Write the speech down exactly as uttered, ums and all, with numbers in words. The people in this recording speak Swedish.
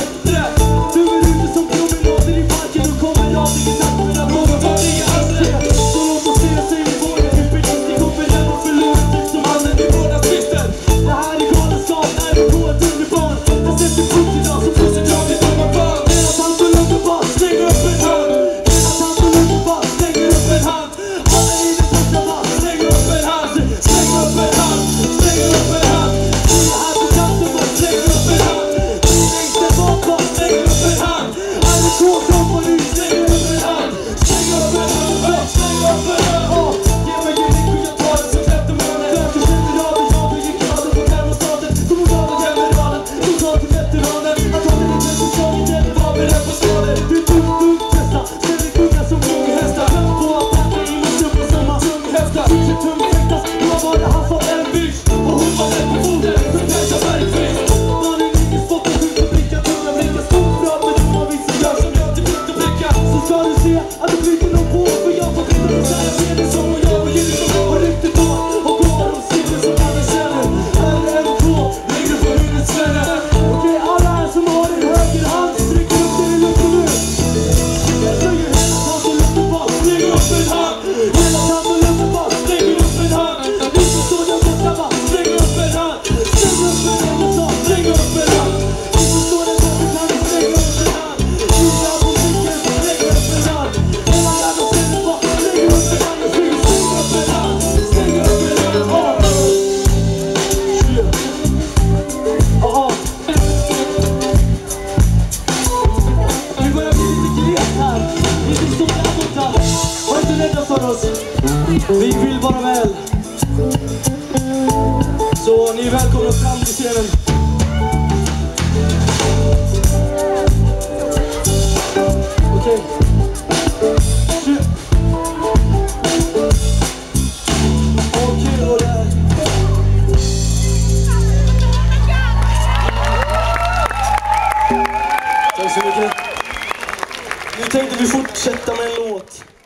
bättre. Du är ute som promenader i parken och kommer aldrig i natt med att någon var det aldrig. Så låt oss se oss in i våren. Vi förlist i koppen och förlorar typ som handen i våra twister. Det här är galenskap, är du på ett underbarn. Jag sätter punkt idag så pussar jag ditt dumma barn. Hela tant och lugn och bara slänger upp en hand. Hela tant och lugn och bara slänger upp en hand. Alla i den första bara slänger upp en hand. Slänger upp en hand, slänger upp en hand. Vi är här på kanten bara slänger upp en hand. Vi längst där bak bara slänger upp en hand. Alla kåkar på nu slänger upp en hand. Slänger upp en hand, slänger upp en hand. Ge mig en nick och jag tar det som släppte mannen. Söker generaler, jag blir grader på termostaten. Som hon gav generalen, som sa till veteranen. Han tar till inte som slaget eller var beredd på skador. Du är tungt, tungt testa, ställer kungar som unghästar. Glöm på att tänka in och summa samma tunghästar. Sitter tungfäktas, då var det han som en byx. Och hon var rätt på foten, som kanske bergfrisk. Man är ingen spottar, skjuter blickar, tunga blickar. Stort bra med dem och vissa gör som jag till punkt och pricka. Så ska du se att det flyter någon på. För jag får veta att säga mer än som och jag och ljud som går. Och ryktet går och går och sitter som alla känner. Här är en två, längre på huvudet sväller. Okej, alla här som har en höger hand, stryker upp den i luften nu. Jag säger hela tant och luften bara slänger upp en hand. Hela tant och luften bara slänger upp en hand. Ni som står där borta bara slänger upp en hand. Slänger upp en hand och sa slänger upp en hand. Ni som står där borta kan ni slänger upp en hand. Gilla på micken, slänger upp en hand. Hela jävla stället bara slänger upp en hand. Jag säger slänger upp en hand, slänger upp en hand. Aha. Vi börjar bli lite glet här. Ni som står där borta, var inte rädda för oss. Vi vill bara väl. Så ni är välkomna fram till scenen. Okej. Okej då där. Tack så mycket. Nu tänkte vi fortsätta med en låt.